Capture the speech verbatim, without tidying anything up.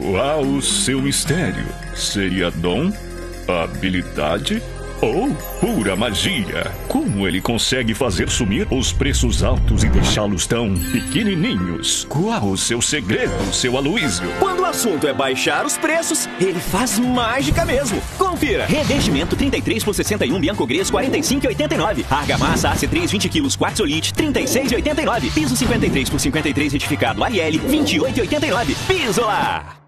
Qual o seu mistério? Seria dom? Habilidade? Ou pura magia? Como ele consegue fazer sumir os preços altos e deixá-los tão pequenininhos? Qual o seu segredo, seu Aloísio? Quando o assunto é baixar os preços, ele faz mágica mesmo. Confira. Revestimento trinta e três por sessenta e um Bianco Gres quarenta e cinco reais e oitenta e nove centavos. Argamassa A C três vinte quilos Quartzolite trinta e seis reais e oitenta e nove centavos. Piso cinquenta e três por cinquenta e três retificado Ariel vinte e oito reais e oitenta e nove centavos. Piso lá!